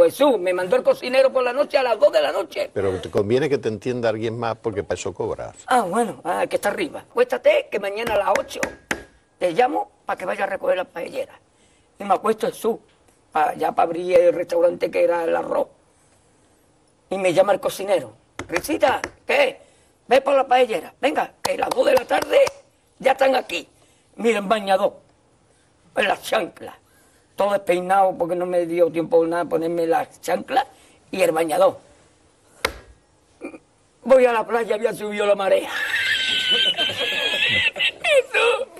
Jesús, me mandó el cocinero por la noche a las 2 de la noche. Pero te conviene que te entienda alguien más porque para eso cobras. Ah, bueno, que está arriba. Acuéstate que mañana a las 8 te llamo para que vayas a recoger las paelleras. Y me acuesto Jesús, ya para abrir el restaurante que era el arroz. Y me llama el cocinero. Risita, ¿qué? Ve por la paellera. Venga, que a las 2 de la tarde ya están aquí. Miren, bañador, en las chanclas. Todo despeinado porque no me dio tiempo nada ponerme las chanclas y el bañador. Voy a la playa, había subido la marea. Jesús.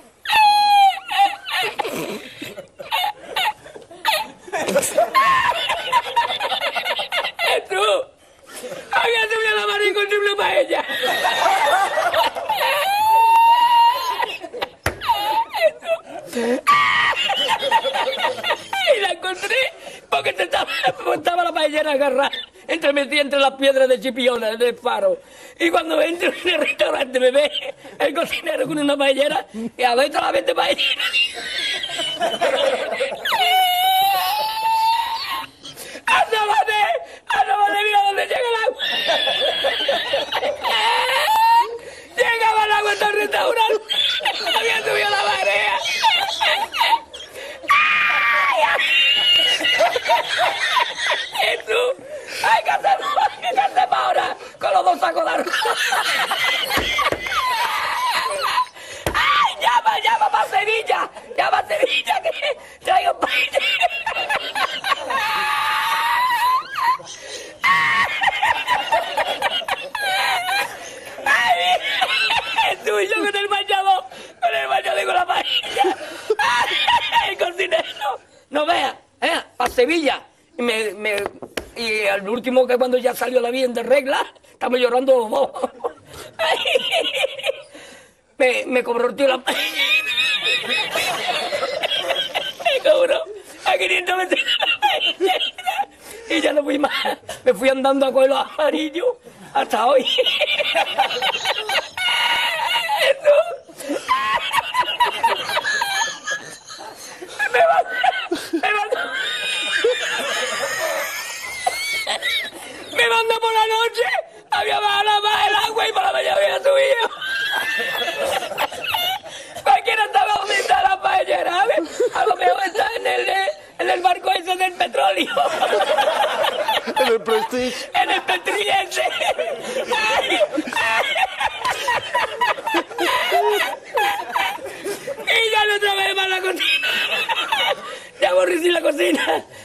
Jesús. Había subido la marea y encontré una paella. Y la encontré porque estaba la paellera agarrada metida entre las piedras de Chipiona, del faro. Y cuando entro en el restaurante me ve el cocinero con una paellera y a ver la vez de paellera. ¡Asómate! ¡Mira dónde llega el agua! Llegaba el agua hasta el restaurante. Había subido la marea. Jesús, hay que hacer ahora con los 2 sacos de arroz. ¡Ay, llama para Sevilla! ¡Llama a Sevilla que traigo paella! ¡Ay, Jesús, yo con el bañador con la paella! ¡Ay, el cocinero! No vea, para Sevilla. Y al último, que cuando ya salió la bien de regla, estamos llorando los dos. Me cobró el tío la paella. Me cobró a 500 metros la paella. Y ya no fui más. Me fui andando a coger los amarillos hasta hoy. Me mandó por la noche, había bajado más el agua y por la mañana había subido. Cualquiera estaba donde está la paellera, ¿sabes? A lo mejor está en el barco ese del petróleo. En el Prestige. En el Petrillense. Y ya no otra vez más la cocina. Ya aborrecí la cocina.